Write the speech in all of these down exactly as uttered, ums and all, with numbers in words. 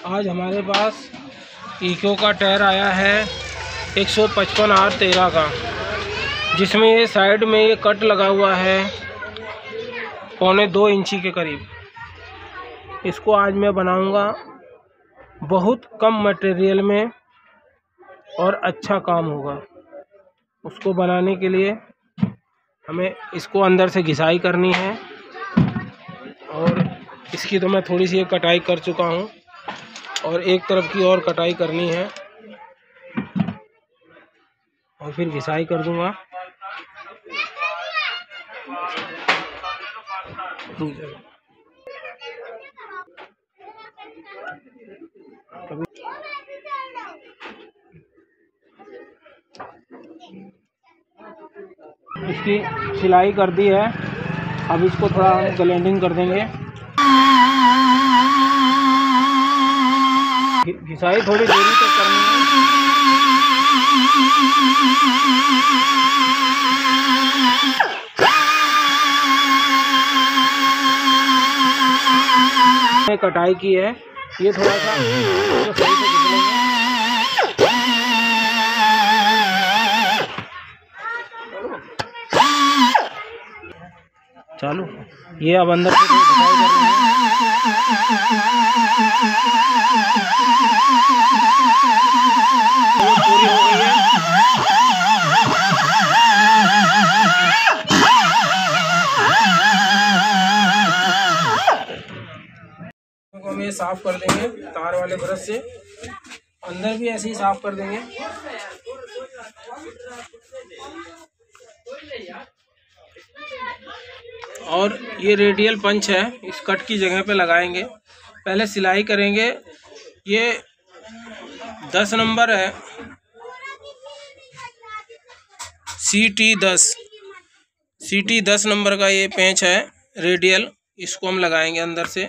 आज हमारे पास इको का टायर आया है एक सौ पचपन आर तेरह का, जिसमें ये साइड में ये कट लगा हुआ है पौने दो इंची के करीब। इसको आज मैं बनाऊंगा बहुत कम मटेरियल में और अच्छा काम होगा। उसको बनाने के लिए हमें इसको अंदर से घिसाई करनी है और इसकी तो मैं थोड़ी सी कटाई कर चुका हूँ और एक तरफ की और कटाई करनी है और फिर घिसाई कर दूंगा। इसकी सिलाई कर दी है, अब इसको थोड़ा ग्राइंडिंग कर देंगे। घिसाई थोड़ी देरी तक करनी है। कटाई की है, ये थोड़ा सा तो सही से घिस लेंगे। चालू ये अब अंदर से घिसाई कर रहे हैं। पूरी हो गई है। हम ये साफ कर देंगे तार वाले ब्रश से, अंदर भी ऐसे ही साफ कर देंगे। और ये रेडियल पंच है, इस कट की जगह पे लगाएंगे। पहले सिलाई करेंगे। ये दस नंबर है, सी टी दस सी टी दस नंबर का ये पेंच है रेडियल। इसको हम लगाएंगे अंदर से।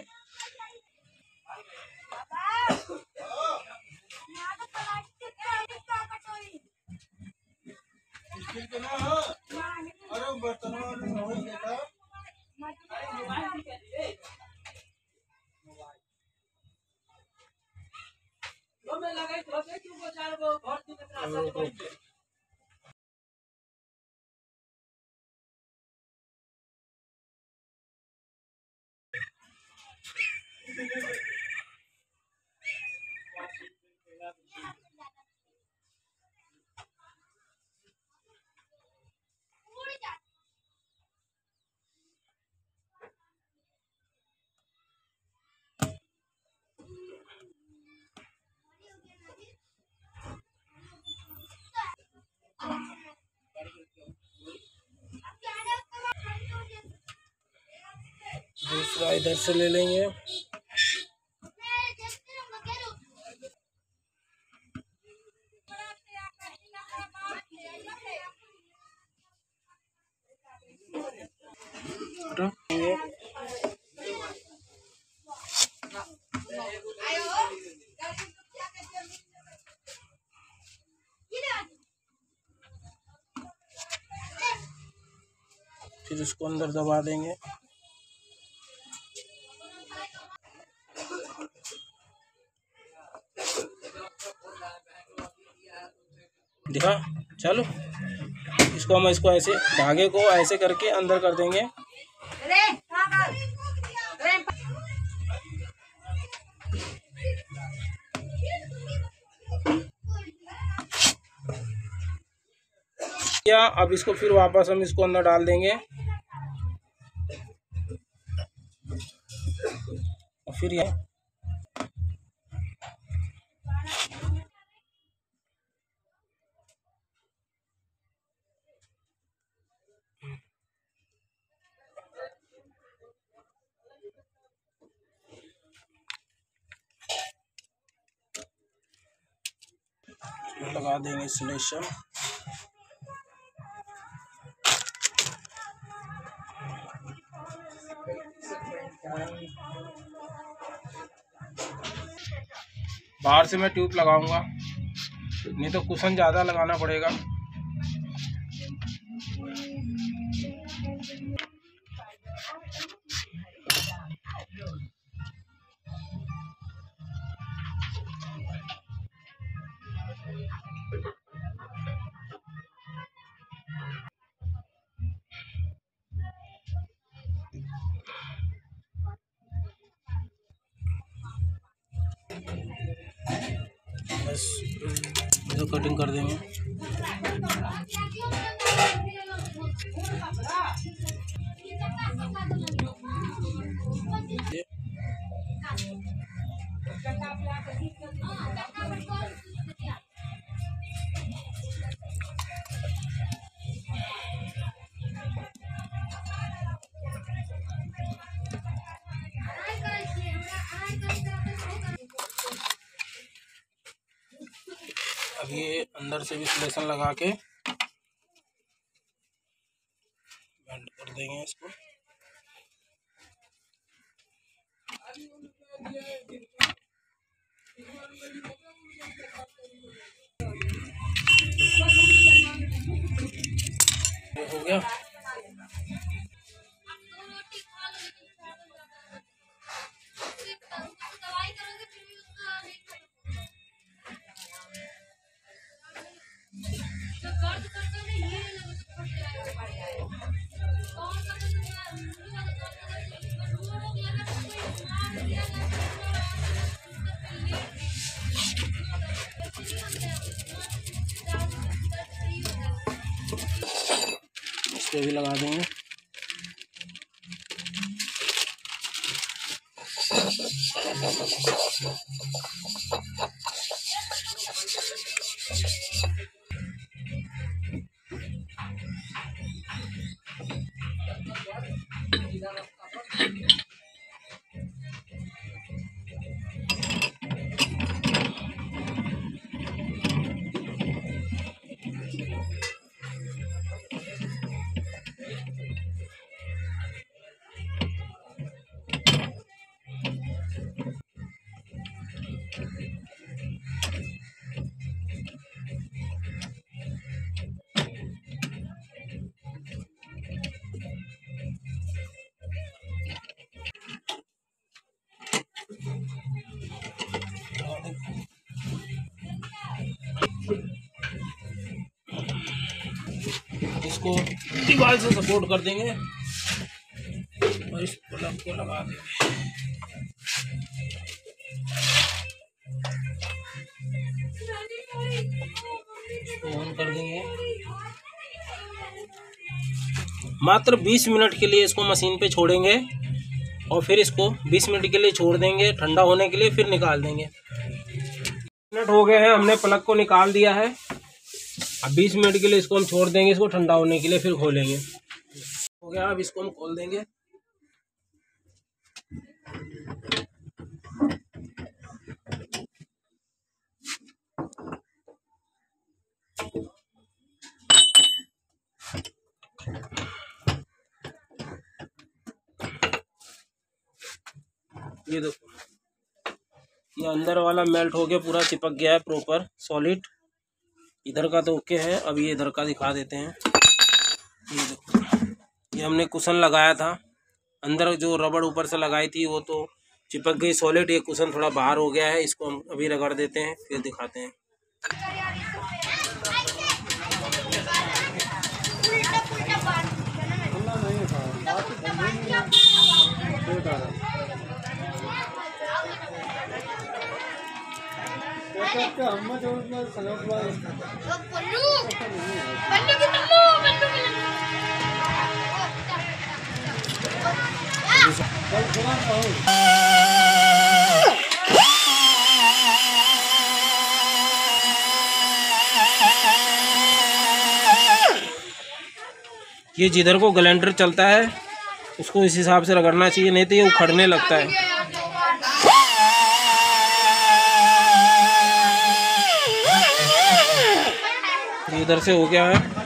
दूसरा इधर से ले लेंगे। फिर इसको अंदर दबा देंगे। दिखा चलो, इसको हम इसको ऐसे धागे को ऐसे करके अंदर कर देंगे। या अब इसको फिर वापस हम इसको अंदर डाल देंगे और फिर ये लगा देंगे इंसुलेशन। बाहर से मैं ट्यूब लगाऊंगा, नहीं तो कुशन ज़्यादा लगाना पड़ेगा। बस तो कटिंग कर देंगे। अब ये अंदर से भी सिलेक्शन लगा के बैंड कर देंगे इसको। हो गया। इसको भी लगा देंगे। इसको दीवार से सपोर्ट कर देंगे और इस प्लग को लगा देंगे। ऑन कर देंगे। मात्र बीस मिनट के लिए इसको मशीन पे छोड़ेंगे और फिर इसको बीस मिनट के लिए छोड़ देंगे ठंडा होने के लिए, फिर निकाल देंगे। मिनट हो गए हैं, हमने प्लग को निकाल दिया है। अब बीस मिनट के लिए इसको हम छोड़ देंगे, इसको ठंडा होने के लिए, फिर खोलेंगे। हो गया, अब इसको हम खोल देंगे। ये देखो, ये अंदर वाला मेल्ट हो गया, पूरा चिपक गया है प्रॉपर सॉलिड। इधर का तो ओके है। अब ये इधर का दिखा देते हैं। ये देखो, ये हमने कुशन लगाया था, अंदर जो रबड़ ऊपर से लगाई थी वो तो चिपक गई सॉलिड। ये कुशन थोड़ा बाहर हो गया है, इसको हम अभी रगड़ देते हैं, फिर दिखाते हैं। ये जिधर को ग्राइंडर चलता है उसको इस हिसाब से रगड़ना चाहिए, नहीं तो ये उखड़ने लगता है। इधर से हो गया है।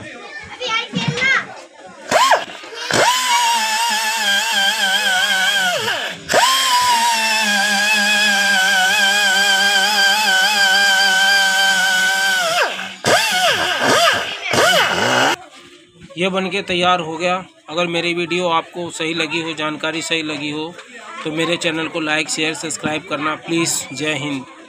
ये बनके तैयार हो गया। अगर मेरी वीडियो आपको सही लगी हो, जानकारी सही लगी हो, तो मेरे चैनल को लाइक शेयर सब्सक्राइब करना प्लीज़। जय हिंद।